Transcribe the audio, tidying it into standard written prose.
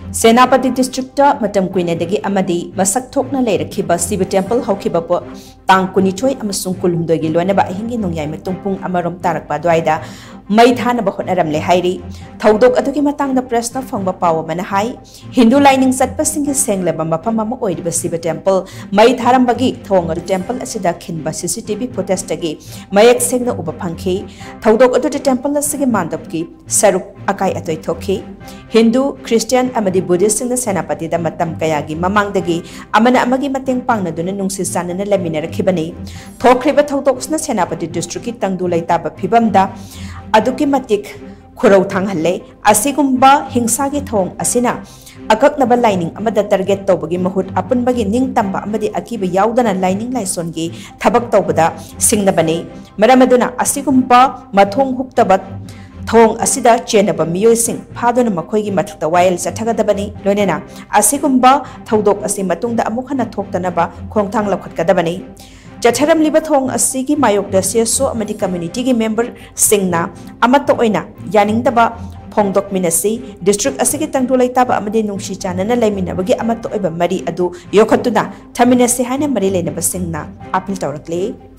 Senapati district Matam Kuinadagi AMADI Mashak Thokna Leirakkhiba Shiva temple HOUKHIBA po TANG kunithoy amasung kulumdogi LONNABA AHINGGI NONGYAI MATUNG PUNG AMAROM TARAKPA ADUWAIDA Mei Thanaba Hotnaramle hairi Thaudok adugi matangda press na phangba pawa mana hai Hindu lining satpasingi sengleba mafam ama oidiba Shiva temple Mei Tharambagi thong adu temple asida khinba CCTV footage tagi mayak sengna uba phangkhi Thaudok adu temple asigi mandapki saruk akai atoi thokhi Hindu Christian AMADI Buddhist sing Senapati da matam kayagi mamangdagi amana amagi mateng pangna duna nungsi sanana leminarakhibani thokriba thaudok na Senapati district ki tangdu laitaba phibamda aduki matik khurau thanghalle asigumba hingsagi thong asina akaknaba lining amada target tawbagi mahut apunbagi ningtamba amadi akiba yaudana lining laisongi thabak tawbada singnabani maramaduna asigumba mathong huktabat thong asida chenaba miyoi sing phadona makhoigi mathukta wail chathagadabani loinena asigumba thaudok asi matungda amukhana thoktanaba khongthang lakhatkadabani Chacharam liba thong asigi mayok da CSO amadi community gi member singna amato oina yaning daba phongdok minasi district asigi tangdulai taba amadi nungshi chanana laiminabagi amato oiba mari adu yokhatuna thaminasi haina mari leinaba singna apil tawrakle